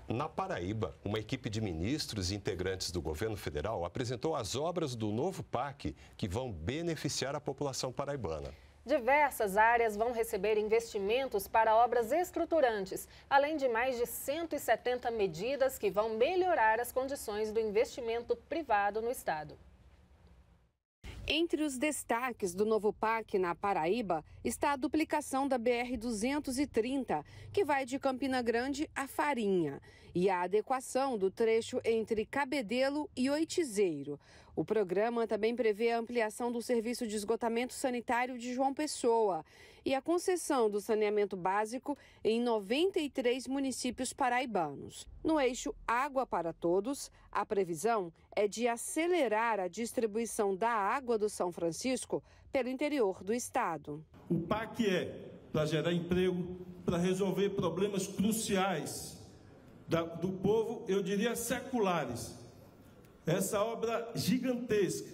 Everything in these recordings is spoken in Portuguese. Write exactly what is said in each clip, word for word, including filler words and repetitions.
Na Paraíba, uma equipe de ministros e integrantes do governo federal apresentou as obras do novo P A C que vão beneficiar a população paraibana. Diversas áreas vão receber investimentos para obras estruturantes, além de mais de cento e setenta medidas que vão melhorar as condições do investimento privado no estado. Entre os destaques do novo P A C na Paraíba está a duplicação da B R duzentos e trinta, que vai de Campina Grande a Farinha, e a adequação do trecho entre Cabedelo e Oitizeiro. O programa também prevê a ampliação do serviço de esgotamento sanitário de João Pessoa e a concessão do saneamento básico em noventa e três municípios paraibanos. No eixo Água para Todos, a previsão é de acelerar a distribuição da água do São Francisco pelo interior do estado. O P A C é para gerar emprego, para resolver problemas cruciais da, do povo, eu diria seculares. Essa obra gigantesca,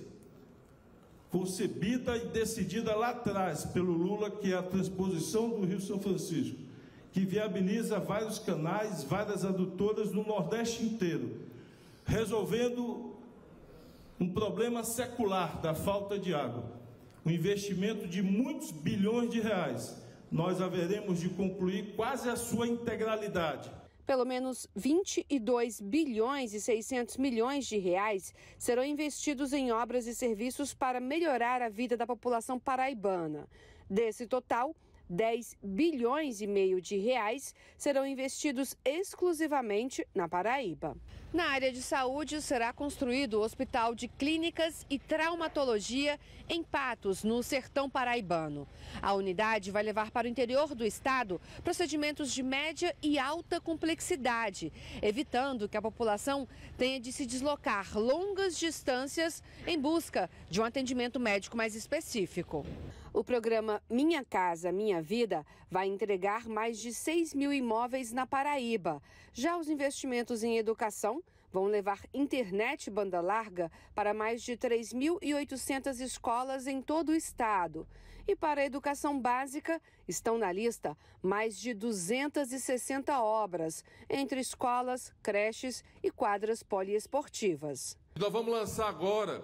concebida e decidida lá atrás pelo Lula, que é a transposição do Rio São Francisco, que viabiliza vários canais, várias adutoras no Nordeste inteiro, resolvendo um problema secular da falta de água. Um investimento de muitos bilhões de reais. Nós haveremos de concluir quase a sua integralidade. Pelo menos vinte e dois bilhões e seiscentos milhões de reais serão investidos em obras e serviços para melhorar a vida da população paraibana. Desse total, dez bilhões e meio de reais serão investidos exclusivamente na Paraíba. Na área de saúde, será construído o Hospital de Clínicas e Traumatologia em Patos, no sertão paraibano. A unidade vai levar para o interior do estado procedimentos de média e alta complexidade, evitando que a população tenha de se deslocar longas distâncias em busca de um atendimento médico mais específico. O programa Minha Casa, Minha Vida vai entregar mais de seis mil imóveis na Paraíba. Já os investimentos em educação vão levar internet banda larga para mais de três mil e oitocentas escolas em todo o estado. E para a educação básica, estão na lista mais de duzentas e sessenta obras, entre escolas, creches e quadras poliesportivas. Nós vamos lançar agora,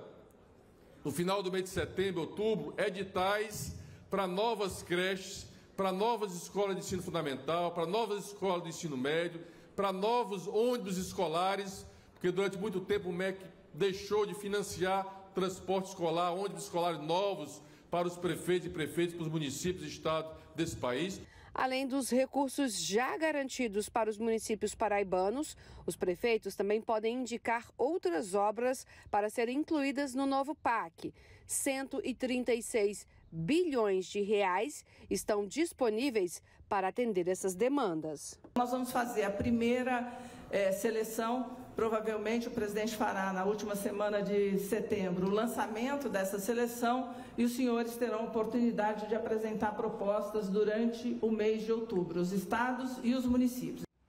no final do mês de setembro, outubro, editais para novas creches, para novas escolas de ensino fundamental, para novas escolas de ensino médio, para novos ônibus escolares, porque durante muito tempo o M E C deixou de financiar transporte escolar, ônibus escolares novos para os prefeitos e prefeitos, para os municípios e estados desse país. Além dos recursos já garantidos para os municípios paraibanos, os prefeitos também podem indicar outras obras para serem incluídas no novo P A C. cento e trinta e seis bilhões de reais estão disponíveis para atender essas demandas. Nós vamos fazer a primeira é, seleção, provavelmente o presidente fará na última semana de setembro o lançamento dessa seleção e os senhores terão a oportunidade de apresentar propostas durante o mês de outubro, os estados e os municípios.